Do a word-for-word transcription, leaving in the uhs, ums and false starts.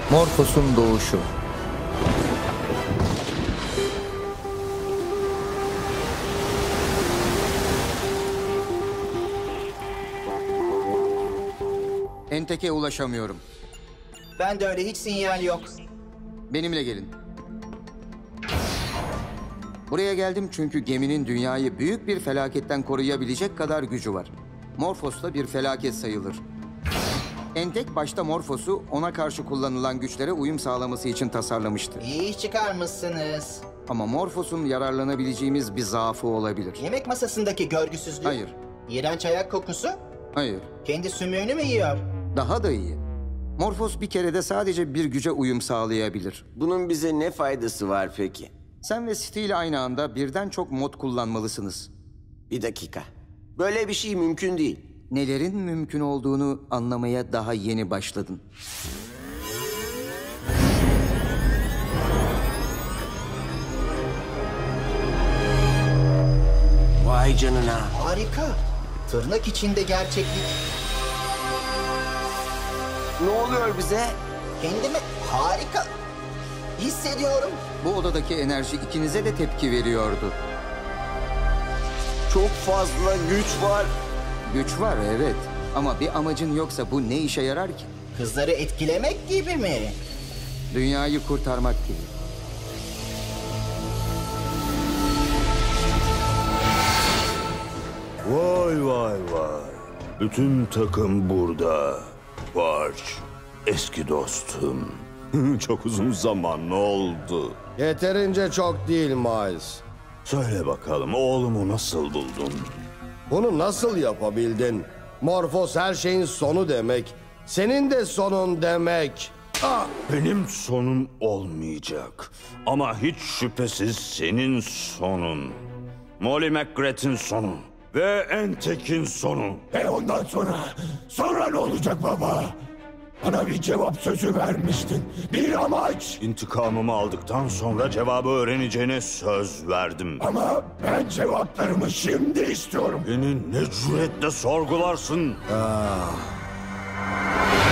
Morphos'un doğuşu. Entek'e ulaşamıyorum. Ben de öyle, hiç sinyal yok. Benimle gelin. Buraya geldim çünkü geminin dünyayı büyük bir felaketten koruyabilecek kadar gücü var. Morphos da bir felaket sayılır. Entek başta Morphos'u ona karşı kullanılan güçlere uyum sağlaması için tasarlamıştı. İyi iş çıkarmışsınız. Ama Morphos'un yararlanabileceğimiz bir zaafı olabilir. Yemek masasındaki görgüsüzlük. Hayır, İğrenç ayak kokusu. hayır. Kendi sümüğünü mü yiyor? Daha da iyi. Morphos bir kerede sadece bir güce uyum sağlayabilir. Bunun bize ne faydası var peki? Sen ve Steel aynı anda birden çok mod kullanmalısınız. Bir dakika. Böyle bir şey mümkün değil. Nelerin mümkün olduğunu anlamaya daha yeni başladın. Vay canına. Harika. Tırnak içinde gerçeklik. Ne oluyor bize? Kendimi harika hissediyorum. Bu odadaki enerji ikinize de tepki veriyordu. Çok fazla güç var. Güç var evet ama bir amacın yoksa bu ne işe yarar ki? Kızları etkilemek gibi mi? Dünyayı kurtarmak gibi. Vay vay vay. Bütün takım burada. Barç, eski dostum. Çok uzun zaman oldu. Yeterince çok değil Miles. Söyle bakalım oğlumu nasıl buldun? Bunu nasıl yapabildin? Morphos her şeyin sonu demek. Senin de sonun demek. Ah, benim sonum olmayacak. Ama hiç şüphesiz senin sonun. Molly McGrath'in sonu. Ve Entek'in sonu. E ondan sonra, sonra ne olacak baba? Bana bir cevap sözü vermiştin. Bir amaç. İntikamımı aldıktan sonra cevabı öğreneceğine söz verdim. Ama ben cevaplarımı şimdi istiyorum. Beni ne cüretle sorgularsın? Ah.